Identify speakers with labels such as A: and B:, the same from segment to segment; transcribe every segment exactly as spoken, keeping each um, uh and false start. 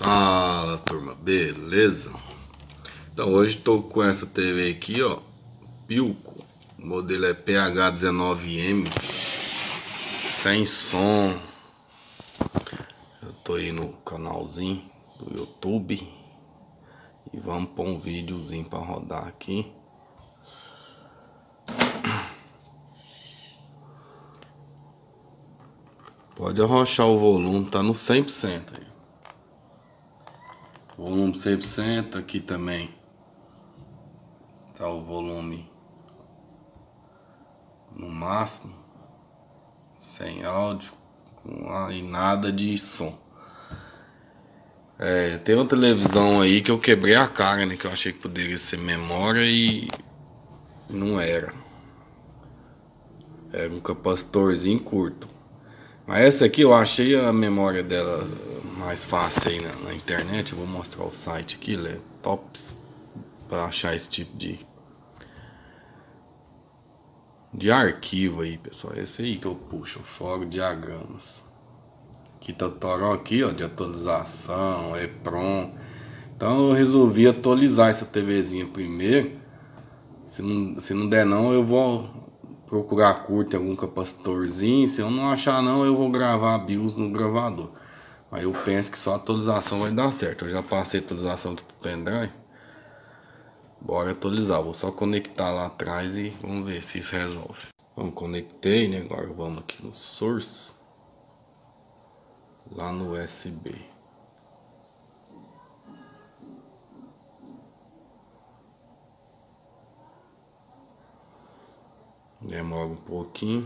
A: Fala, turma, beleza? Então hoje estou com essa T V aqui, ó, Philco, o modelo é P H dezenove M, sem som. Eu tô aí no canalzinho do YouTube e vamos pôr um videozinho para rodar aqui. Pode arrochar o volume, tá no cem por cento aí. Volume cem por cento, aqui também tá o volume no máximo, sem áudio e nada de som. É, tem uma televisão aí que eu quebrei a cara, né? Que eu achei que poderia ser memória e não era. Era um capacitorzinho curto. Mas essa aqui eu achei a memória dela mais fácil aí na, na internet. Eu vou mostrar o site aqui, ele é tops para achar esse tipo de de arquivo aí, pessoal. Esse aí que eu puxo, fora diagramas. Aqui tá o toró aqui, ó, de atualização, EPROM. Então eu resolvi atualizar essa TVzinha primeiro. Se não, se não der não, eu vou procurar curto em algum capacitorzinho. Se eu não achar não, eu vou gravar a BIOS no gravador. Mas eu penso que só a atualização vai dar certo. Eu já passei a atualização aqui pro pendrive. Bora atualizar. Vou só conectar lá atrás e vamos ver se isso resolve. Vamos, conectei, né? Agora vamos aqui no Source. Lá no U S B. Demora um pouquinho.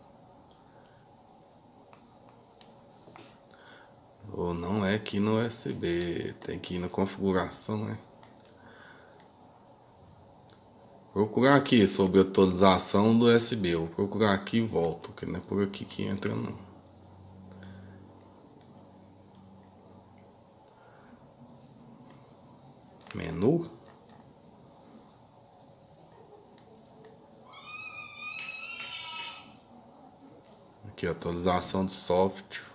A: Ou não é aqui no U S B, tem que ir na configuração, né? Procurar aqui sobre atualização do U S B. Eu vou procurar aqui e volto, porque não é por aqui que entra não. Menu. Aqui, atualização de software.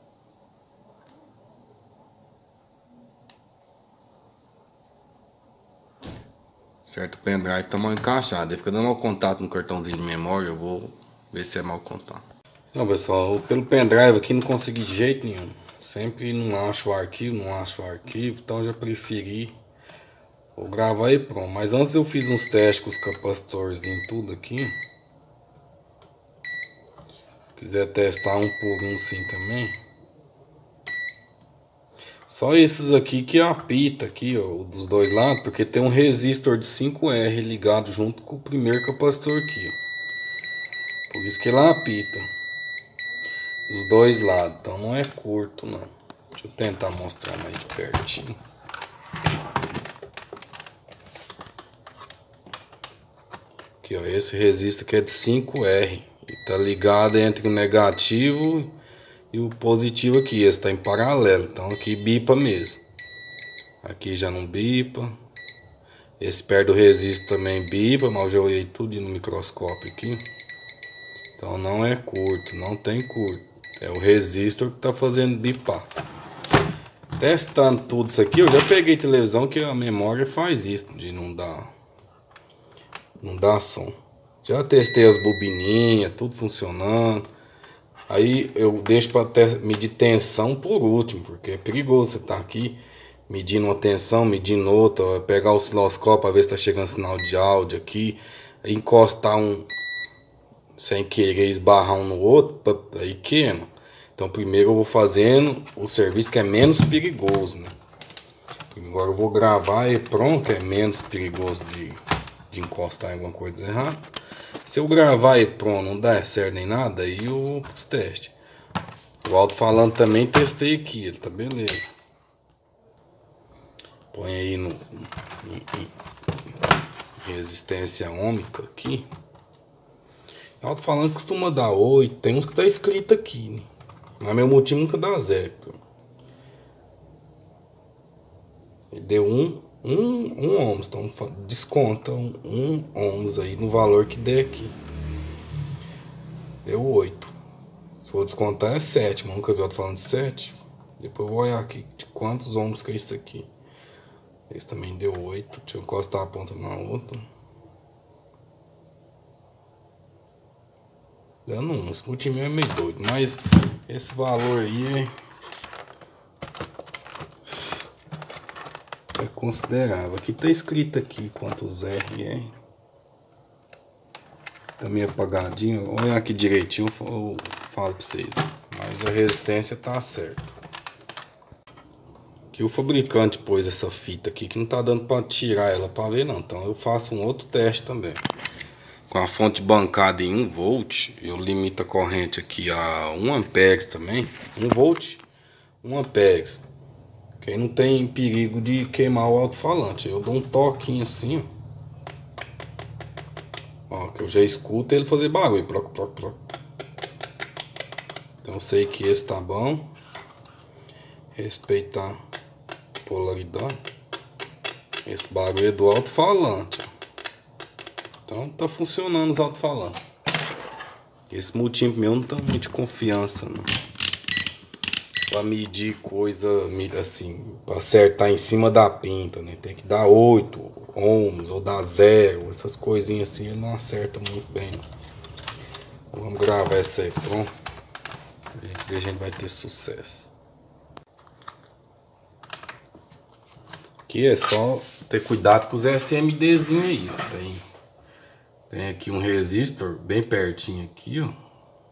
A: Certo, o pendrive tá mal encaixado. Ele fica dando mau contato no cartãozinho de memória. Eu vou ver se é mau contato. Então, pessoal, pelo pendrive aqui não consegui de jeito nenhum. Sempre não acho o arquivo, não acho o arquivo. Então já preferi. Vou gravar aí pronto. Mas antes eu fiz uns testes com os capacitores em tudo aqui. Se quiser testar um por um sim também. Só esses aqui que apita aqui, ó, dos dois lados, porque tem um resistor de cinco R ligado junto com o primeiro capacitor aqui, ó. Por isso que ele apita dos dois lados, então não é curto não. Deixa eu tentar mostrar mais de pertinho. Aqui, ó, esse resistor aqui é de cinco R e tá ligado entre o negativo e o positivo aqui, esse está em paralelo, então aqui bipa mesmo. Aqui já não bipa. Esse perto do resistor também bipa, mas eu já olhei tudo no microscópio aqui. Então não é curto, não tem curto. É o resistor que está fazendo bipar. Testando tudo isso aqui, eu já peguei televisão que a memória faz isso, de não dar, não dar som. Já testei as bobininhas, tudo funcionando. Aí eu deixo para medir tensão por último, porque é perigoso você estar tá aqui medindo uma tensão, medindo outra, pegar o osciloscópio para ver se está chegando sinal de áudio aqui, encostar um sem querer, esbarrar um no outro, aí queima. Então primeiro eu vou fazendo o serviço que é menos perigoso, né? Agora eu vou gravar e pronto, que é menos perigoso de, de encostar em alguma coisa errada. Se eu gravar e pronto, não dá certo nem nada, aí eu vou para os testes. O alto-falante também testei aqui, ele tá beleza. Põe aí no em, em resistência ômica aqui. O alto-falante costuma dar oito, tem uns que tá escrito aqui, né? Mas meu motivo nunca dá zero. Ele deu um. Um, um ohms, então desconta um, um ohms aí no valor que der aqui. Deu oito. Se for descontar é sete, mas nunca vi eu falando de sete. Depois eu vou olhar aqui de quantos ohms que é isso aqui. Esse também deu oito. Deixa eu encostar a ponta na outra. Dando um. Esse multímetro é meio doido. Mas esse valor aí é, é considerável. Aqui tá escrito aqui quantos R é. Tá meio apagadinho. Olha aqui direitinho, eu falo pra vocês. Mas a resistência tá certa. Aqui o fabricante pôs essa fita aqui que não tá dando pra tirar ela pra ver não. Então eu faço um outro teste também. Com a fonte bancada em um volt, eu limito a corrente aqui a um ampere também. um volt, um ampere. Que aí não tem perigo de queimar o alto-falante. Eu dou um toquinho assim, ó. Ó, que eu já escuto ele fazer barulho. Proc, proc, proc. Então eu sei que esse tá bom. Respeitar a polaridade. Esse barulho é do alto-falante. Então tá funcionando os alto-falantes. Esse multímetro meu não tá muito de confiança, não. Pra medir coisa assim, pra acertar em cima da pinta, né? Tem que dar oito ohms ou dar zero, essas coisinhas assim, ele não acerta muito bem, não. Vamos gravar essa aí, pronto. E a gente vai ter sucesso. Aqui é só ter cuidado com os S M Dzinho aí, ó. Tem, tem aqui um resistor bem pertinho aqui, ó.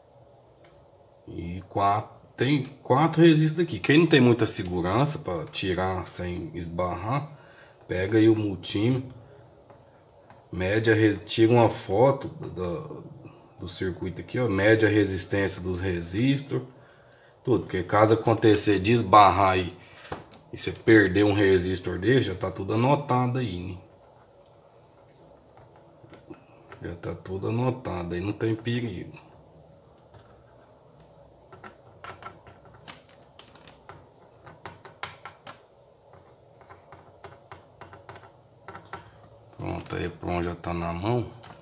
A: E quatro. Tem quatro resistores aqui. Quem não tem muita segurança para tirar sem esbarrar, pega aí o multímetro, mede a res... tira uma foto do, do circuito aqui, ó, mede a resistência dos resistores, tudo, porque caso acontecer de esbarrar aí e você perder um resistor dele, já tá tudo anotado aí, né? Já tá tudo anotado aí, não tem perigo. Pronto, aí pronto, já tá na mão.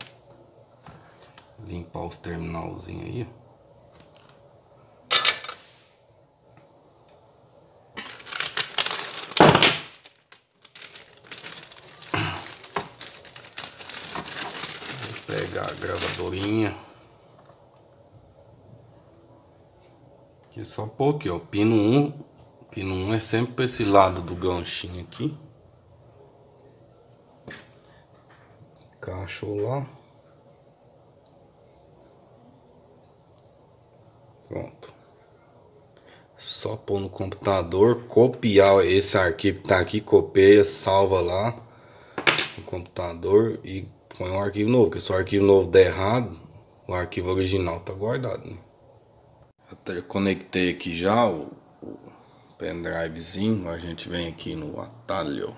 A: Limpar os terminalzinhos aí. Vou pegar a gravadorinha. Aqui é só pôr aqui, ó. Pino um. Pino um é sempre para esse lado do ganchinho aqui. Encaixou lá. Pronto. Só pôr no computador, copiar esse arquivo que tá aqui, copia, salva lá no computador e põe um arquivo novo, porque se o arquivo novo der errado, o arquivo original tá guardado, né? Até conectei aqui já o, o pendrivezinho, a gente vem aqui no atalho.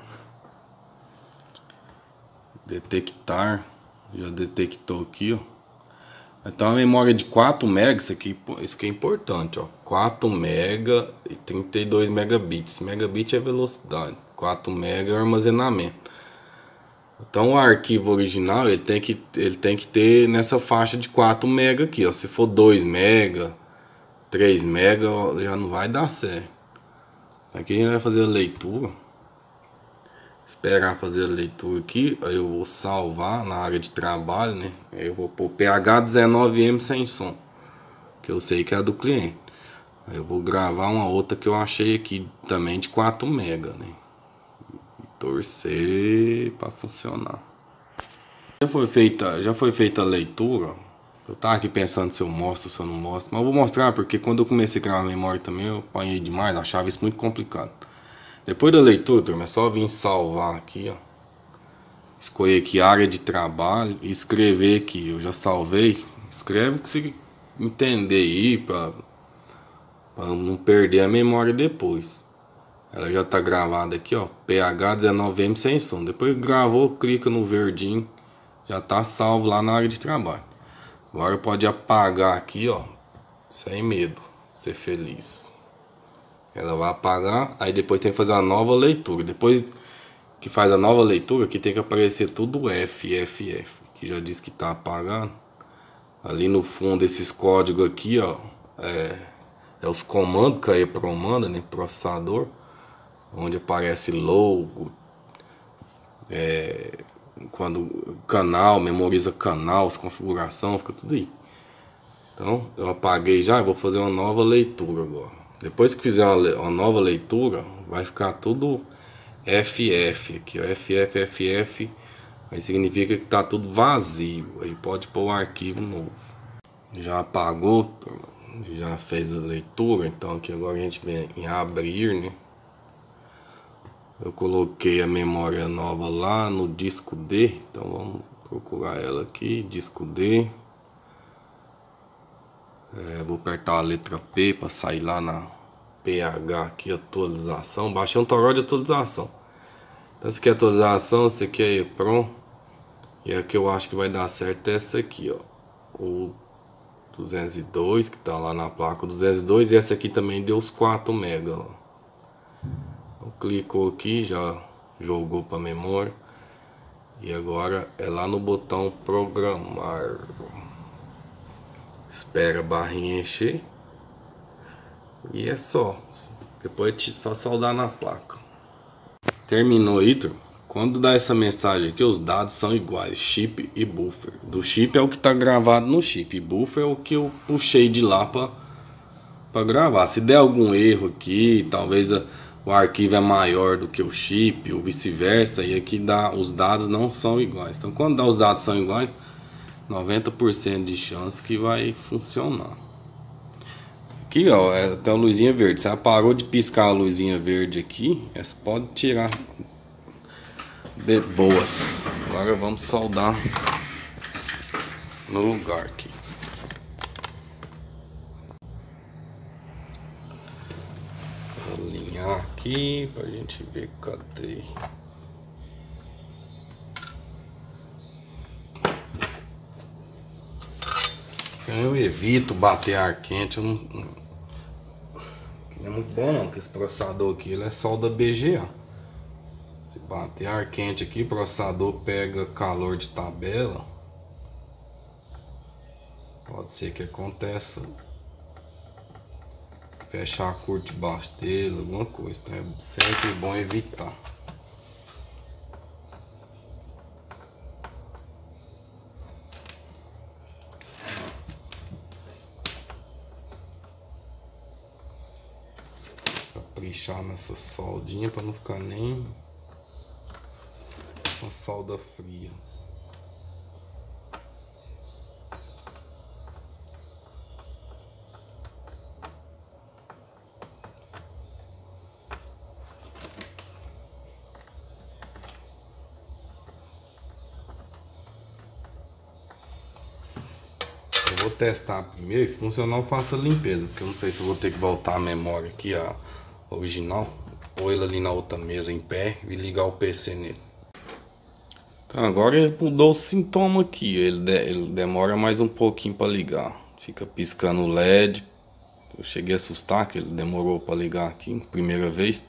A: Detectar, já detectou aqui, ó. Então a memória de quatro megas, isso aqui, isso aqui é importante, ó. quatro megas e trinta e dois megabits. Megabit é velocidade, quatro megas é armazenamento. Então o arquivo original ele tem que ele tem que ter nessa faixa de quatro megas aqui, ó. Se for dois megas, três megas, já não vai dar certo. Aqui a gente vai fazer a leitura. Esperar fazer a leitura aqui, aí eu vou salvar na área de trabalho, né? Aí eu vou pôr P H dezenove M sem som, que eu sei que é a do cliente. Aí eu vou gravar uma outra que eu achei aqui também de quatro megas, né? E torcer para funcionar. Já foi feita, já foi feita a leitura. Eu tava aqui pensando se eu mostro ou se eu não mostro, mas eu vou mostrar porque quando eu comecei a gravar a memória também eu apanhei demais, achava isso muito complicado. Depois da leitura, turma, é só vir salvar aqui, ó. Escolher aqui área de trabalho e escrever aqui. Eu já salvei. Escreve o que você entender aí para não perder a memória depois. Ela já tá gravada aqui, ó. P H dezenove M sem som. Depois gravou, clica no verdinho. Já tá salvo lá na área de trabalho. Agora pode apagar aqui, ó. Sem medo. Ser feliz. Ela vai apagar, aí depois tem que fazer uma nova leitura. Depois que faz a nova leitura, aqui tem que aparecer tudo F, F, F, que já diz que tá apagado. Ali no fundo esses códigos aqui, ó, é, é os comandos que aí comanda, né, processador. onde aparece logo, é, quando canal, memoriza canal, as configurações, fica tudo aí. Então eu apaguei já, vou fazer uma nova leitura agora. Depois que fizer uma, uma nova leitura, vai ficar tudo F F aqui, ó, F F F F. Aí significa que tá tudo vazio. Aí pode pôr o arquivo novo. Já apagou, já fez a leitura. Então aqui agora a gente vem em abrir, né? Eu coloquei a memória nova lá no disco D. Então vamos procurar ela aqui, disco D. É, vou apertar a letra P para sair lá na P H aqui, atualização. Baixei um toró de atualização. Então essa aqui é a atualização, essa aqui é EEPROM. E a que eu acho que vai dar certo é essa aqui, ó. O duzentos e dois, que tá lá na placa duzentos e dois. E essa aqui também deu os quatro mega, ó. Então, clicou aqui, já jogou para memória. E agora é lá no botão programar. Espera a barrinha encher. E é só. Depois é só soldar na placa. Terminou aí, turma. Quando dá essa mensagem aqui, os dados são iguais, chip e buffer. Do chip é o que está gravado no chip, e buffer é o que eu puxei de lá para gravar. Se der algum erro aqui, talvez a, o arquivo é maior do que o chip, ou vice-versa, e aqui dá, os dados não são iguais. Então quando dá os dados são iguais, noventa por cento de chance que vai funcionar. Aqui, ó, é, tem a luzinha verde. Você parou de piscar a luzinha verde aqui, você pode tirar de boas. Agora vamos soldar no lugar aqui. Alinhar aqui pra gente ver. Cadê? Eu evito bater ar quente. Eu não, não é muito bom não, porque esse processador aqui ele é solda B G A. Se bater ar quente aqui, o processador pega calor de tabela. Pode ser que aconteça fechar a curta debaixo dele, alguma coisa. Então é sempre bom evitar. Caprichar nessa soldinha para não ficar nem uma solda fria. Eu vou testar primeiro, se funcionar eu faço a limpeza, porque eu não sei se eu vou ter que voltar a memória aqui, a original, ou ele ali na outra mesa em pé e ligar o P C nele. Então agora ele mudou o sintoma aqui, ele, de, ele demora mais um pouquinho para ligar, fica piscando o L E D. Eu cheguei a assustar que ele demorou para ligar aqui, primeira vez.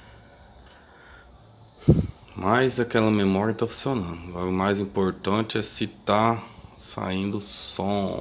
A: Mas aquela memória está funcionando. Agora o mais importante é se tá saindo som.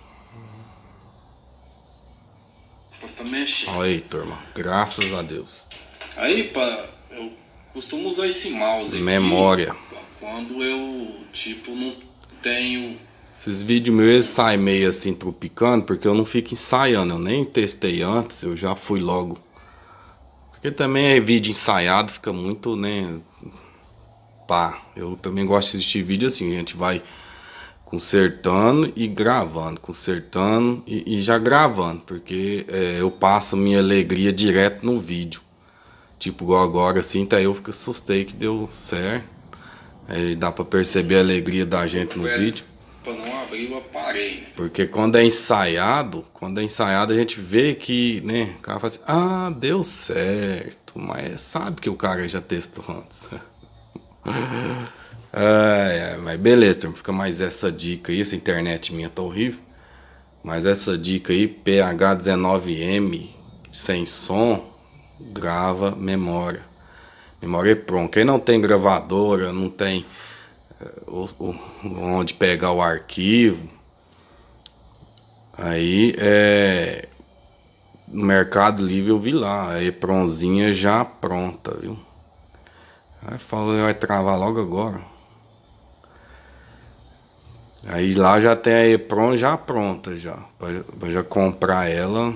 A: Tá mexendo. Olha aí, turma, graças a Deus. Aí, pá, eu costumo usar esse mouse aqui. Memória. Quando eu, tipo, não tenho... Esses vídeos meus saem meio assim tropicando, porque eu não fico ensaiando. Eu nem testei antes, eu já fui logo. Porque também é vídeo ensaiado, fica muito, né... Pá, eu também gosto de assistir vídeo assim, a gente vai consertando e gravando, consertando e, e já gravando. Porque é, eu passo minha alegria direto no vídeo. Tipo, igual agora assim, até eu fico assustei que deu certo. Aí dá pra perceber a alegria da gente no vídeo. Pra não abrir o aparelho. Porque quando é ensaiado, quando é ensaiado a gente vê que, né, o cara fala assim, ah, deu certo. Mas sabe que o cara já testou antes. é, é, mas beleza, fica mais essa dica aí. Essa internet minha tá horrível. Mas essa dica aí, P H dezenove M, sem som, grava memória. Memória EEPROM. Quem não tem gravadora, não tem uh, uh, onde pegar o arquivo, aí é, no Mercado Livre eu vi lá, a Epronzinha já pronta, viu? Aí falou, vai travar logo agora. Aí lá já tem a Epron já pronta já, pra, pra já comprar ela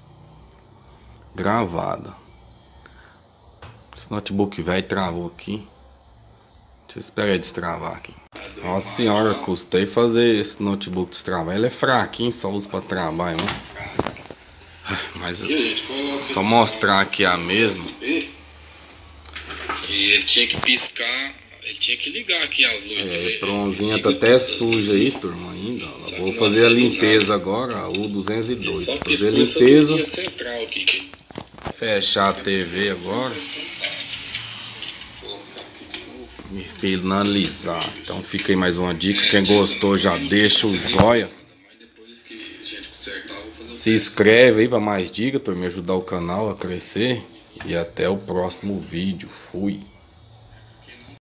A: gravada. Esse notebook velho travou aqui. Deixa eu esperar ele destravar aqui. Nossa senhora, custei fazer esse notebook destravar. Ele é fraquinho, só usa pra travar, irmão. Mas só mostrar aqui a mesma. E ele tinha que piscar, ele tinha que ligar aqui as luzes. É, a Epronzinha tá até suja aí, turma, ainda. Vou fazer a limpeza agora, a U duzentos e dois. Fazer a limpeza. Fechar a T V agora. E finalizar. Então fica aí mais uma dica. Quem gostou já deixa o joia. Se inscreve aí para mais dicas, para me ajudar o canal a crescer. E até o próximo vídeo. Fui.